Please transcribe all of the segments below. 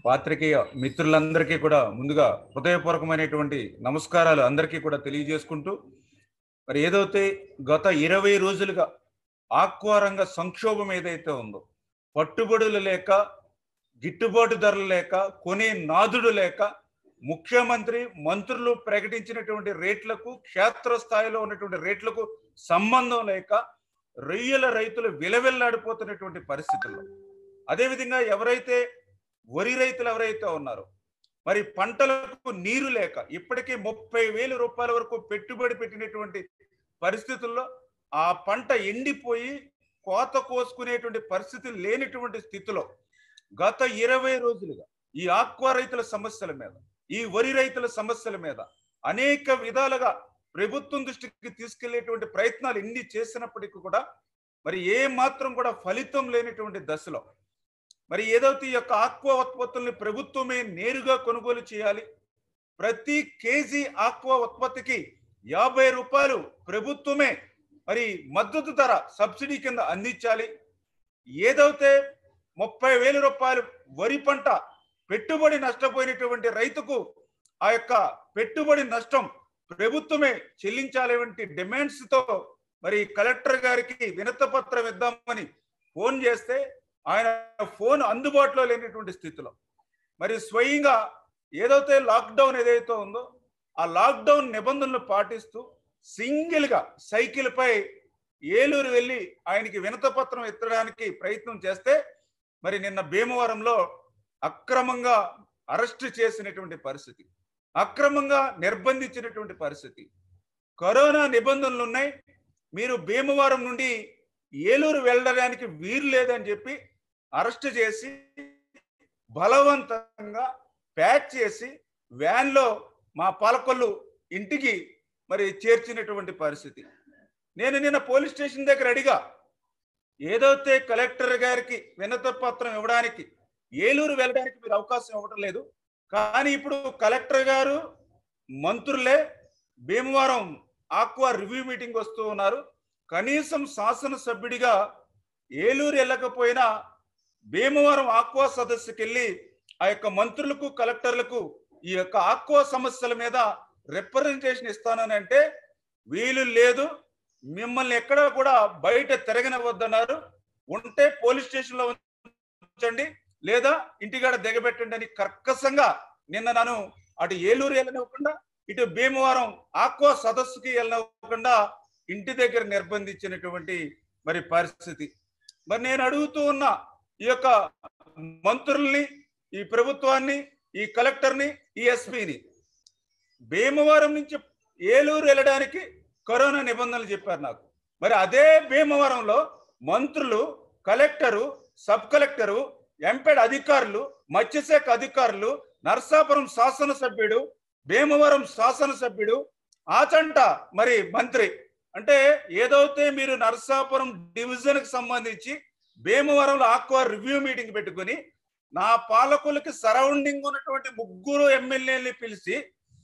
పాత్రికేయ మిత్రులందరికీ కూడా ముందుగా హృదయపూర్వకమైనటువంటి నమస్కారాలు అందరికీ కూడా తెలియజేసుకుంటూ, మరి ఏదైతే గత 20 రోజులుగా ఆక్వా రంగ సంక్షోభం ఏదైతే ఉందో, పట్టుబడులు లేక, గిట్టుబాటు ధరలు లేక, కొనే నాదుడు లేక, ముఖ్యమంత్రి మంత్రులు ప్రకటించినటువంటి రేట్లకు, క్షేత్రస్థాయిలో ఉన్నటువంటి రేట్లకు సంబంధం లేక రొయ్యల రైతులు విలవిల్లాడిపోతున్నటువంటి పరిస్థితుల్లో, అదేవిధంగా ఎవరైతే వరి రైతులు ఎవరైతే ఉన్నారో, మరి పంటలకు నీరు లేక ఇప్పటికీ 30,000 రూపాయల వరకు పెట్టుబడి పెట్టినటువంటి పరిస్థితుల్లో ఆ పంట ఎండిపోయి కోత కోసుకునేటువంటి పరిస్థితి లేనిటువంటి స్థితిలో గత 20 రోజులుగా ఈ ఆక్వా రైతుల సమస్యల మీద, ఈ వరి రైతుల సమస్యల మీద అనేక విధాలుగా ప్రభుత్వం దృష్టికి తీసుకెళ్లేటువంటి ప్రయత్నాలు ఎన్ని చేసినప్పటికీ కూడా మరి ఏ మాత్రం కూడా ఫలితం లేనటువంటి దశలో, మరి ఏదైతే ఈ యొక్క ఆక్వా ఉత్పత్తుల్ని ప్రభుత్వమే నేరుగా కొనుగోలు చేయాలి, ప్రతి కేజీ ఆక్వా ఉత్పత్తికి 50 రూపాయలు ప్రభుత్వమే మరి మద్దతు ధర సబ్సిడీ కింద అందించాలి, ఏదైతే 30,000 రూపాయలు వరి పంట పెట్టుబడి నష్టపోయినటువంటి రైతుకు ఆ యొక్క పెట్టుబడి నష్టం ప్రభుత్వమే చెల్లించాలి వంటి డిమాండ్స్ తో మరి కలెక్టర్ గారికి వినతి పత్రం ఇద్దామని ఫోన్ చేస్తే ఆయన ఫోన్ అందుబాటులో లేనటువంటి స్థితిలో, మరి స్వయంగా ఏదైతే లాక్డౌన్ ఏదైతే ఉందో ఆ లాక్డౌన్ నిబంధనలు పాటిస్తూ సింగిల్ గా సైకిల్ పై ఏలూరు వెళ్ళి ఆయనకి వినతి పత్రం ఎత్తడానికి ప్రయత్నం చేస్తే మరి నిన్న భీమవరంలో అక్రమంగా అరెస్ట్ చేసినటువంటి పరిస్థితి, అక్రమంగా నిర్బంధించినటువంటి పరిస్థితి. కరోనా నిబంధనలు ఉన్నాయి, మీరు భీమవరం నుండి ఏలూరు వెళ్ళడానికి వీలు లేదని చెప్పి అరెస్ట్ చేసి బలవంతంగా ప్యాక్ చేసి వ్యాన్లో మా పాలకొల్లు ఇంటికి మరి చేర్చినటువంటి పరిస్థితి. నేను నిన్న పోలీస్ స్టేషన్ దగ్గర అడిగా, ఏదైతే కలెక్టర్ గారికి వినతి పత్రం ఇవ్వడానికి ఏలూరు వెళ్ళడానికి మీరు అవకాశం ఇవ్వడం లేదు, కానీ ఇప్పుడు కలెక్టర్ గారు మంత్రులే భీమవరం ఆక్వా రివ్యూ మీటింగ్ వస్తూ ఉన్నారు, కనీసం శాసనసభ్యుడిగా ఏలూరు వెళ్ళకపోయినా భీమవరం ఆక్వా సదస్సుకి వెళ్ళి ఆ యొక్క మంత్రులకు కలెక్టర్లకు ఈ యొక్క ఆక్వా సమస్యల మీద రిప్రజెంటేషన్ ఇస్తానని అంటే వీలు లేదు, మిమ్మల్ని ఎక్కడా కూడా బయట తిరగనివ్వద్దన్నారు, ఉంటే పోలీస్ స్టేషన్ లో ఉంచండి లేదా ఇంటికాడ దిగబెట్టండి అని కర్కశంగా నిన్న నన్ను అటు ఏలూరు వెళ్ళనివ్వకుండా ఇటు భీమవరం ఆక్వా సదస్సుకి వెళ్ళనివ్వకుండా ఇంటి దగ్గర నిర్బంధించినటువంటి మరి పరిస్థితి. మరి నేను అడుగుతూ ఉన్న ఈ యొక్క మంత్రుల్ని, ఈ ప్రభుత్వాన్ని, ఈ కలెక్టర్ని, ఈ ఎస్పీని, భీమవరం నుంచి ఏలూరు వెళ్ళడానికి కరోనా నిబంధనలు చెప్పారు నాకు, మరి అదే భీమవరంలో మంత్రులు, కలెక్టరు, సబ్ కలెక్టరు, ఎంపెడ్ అధికారులు, మత్స్యశాఖ అధికారులు, నర్సాపురం శాసనసభ్యుడు, భీమవరం శాసనసభ్యుడు, ఆచంట మరి మంత్రి, అంటే ఏదైతే మీరు నర్సాపురం డివిజన్ కి సంబంధించి భీమవరంలో ఆక్వా రివ్యూ మీటింగ్ పెట్టుకుని నా పాలకులకి సరౌండింగ్ ఉన్నటువంటి 3 ఎమ్మెల్యేలని పిలిచి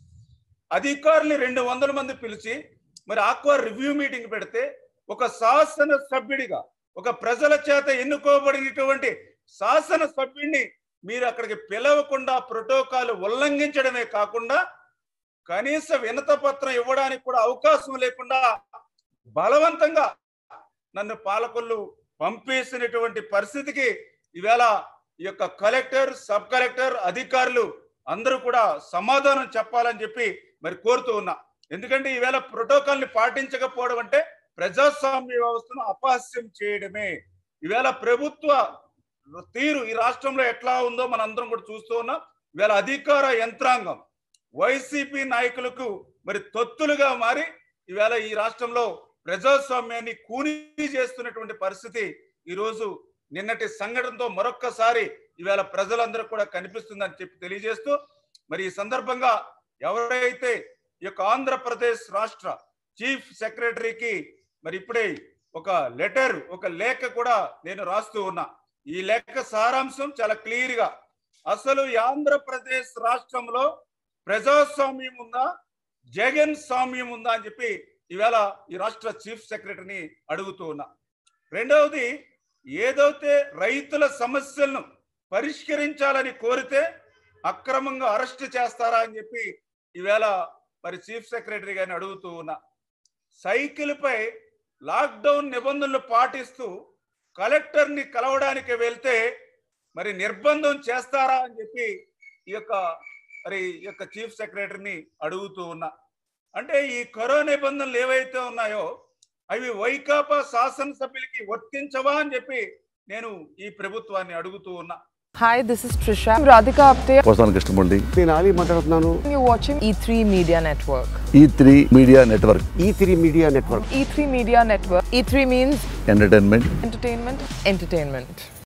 అధికారులు 200 మంది పిలిచి మరి ఆక్వా రివ్యూ మీటింగ్ పెడితే ఒక శాసన సభ్యుడిగా, ఒక ప్రజల చేత ఎన్నుకోబడినటువంటి శాసన సభ్యుడిని మీరు అక్కడికి పిలవకుండా ప్రోటోకాల్ ఉల్లంఘించడమే కాకుండా కనీస వినతి పత్రం ఇవ్వడానికి కూడా అవకాశం లేకుండా బలవంతంగా నన్ను పాలకులు పంపేసినటువంటి పరిస్థితికి ఈవేళ ఈ యొక్క కలెక్టర్, సబ్ కలెక్టర్, అధికారులు అందరూ కూడా సమాధానం చెప్పాలని చెప్పి మరి కోరుతూ ఉన్నా. ఎందుకంటే ఈవేళ ప్రోటోకాల్ని పాటించకపోవడం అంటే ప్రజాస్వామ్య వ్యవస్థను అపహాస్యం చేయడమే. ఈవేళ ప్రభుత్వ తీరు ఈ రాష్ట్రంలో ఎట్లా ఉందో మన అందరం కూడా చూస్తూ ఉన్నాం. ఈవేళ అధికార యంత్రాంగం వైసీపీ నాయకులకు మరి తొత్తులుగా మారి ఈవేళ ఈ రాష్ట్రంలో ప్రజాస్వామ్యాన్ని కూనీ చేస్తున్నటువంటి పరిస్థితి ఈరోజు నిన్నటి సంఘటనతో మరొక్కసారి ఈవేళ ప్రజలందరూ కూడా కనిపిస్తుందని చెప్పి తెలియజేస్తూ, మరి ఈ సందర్భంగా ఎవరైతే ఈ యొక్క ఆంధ్రప్రదేశ్ రాష్ట్ర చీఫ్ సెక్రటరీకి మరి ఇప్పుడే ఒక లేఖ కూడా నేను రాస్తూ ఉన్నా. ఈ లేఖ సారాంశం చాలా క్లియర్ గా, అసలు ఈ ఆంధ్రప్రదేశ్ రాష్ట్రంలో ప్రజాస్వామ్యం ఉందా, జగన్ స్వామ్యం ఉందా అని చెప్పి ఈవేళ ఈ రాష్ట్ర చీఫ్ సెక్రటరీని అడుగుతూ ఉన్నా. రెండవది, ఏదైతే రైతుల సమస్యలను పరిష్కరించాలని కోరితే అక్రమంగా అరెస్ట్ చేస్తారా అని చెప్పి ఈవేళ మరి చీఫ్ సెక్రటరీ గారిని అడుగుతూ ఉన్నా. సైకిల్పై లాక్డౌన్ నిబంధనలు పాటిస్తూ కలెక్టర్ని కలవడానికి వెళ్తే మరి నిర్బంధం చేస్తారా అని చెప్పి ఈ యొక్క చీఫ్ సెక్రటరీని అడుగుతూ ఉన్నా. అంటే ఈ కరోనా నిబంధనలు ఏవైతే ఉన్నాయో అవి వైకాపా శాసనసభ్యులకి వర్తించవా అని చెప్పి నేను ఈ ప్రభుత్వాన్ని అడుగుతూ ఉన్నా. Hi, this is Trisha. I'm Radhika Apte. వస్తాను కృష్ణమూర్తి. నేను ఆలీ మాట్లాడుతున్నాను. You're watching E3 Media Network. E3 Media Network. E3 Media Network. E3 Media Network. E3 means Entertainment. entertainment.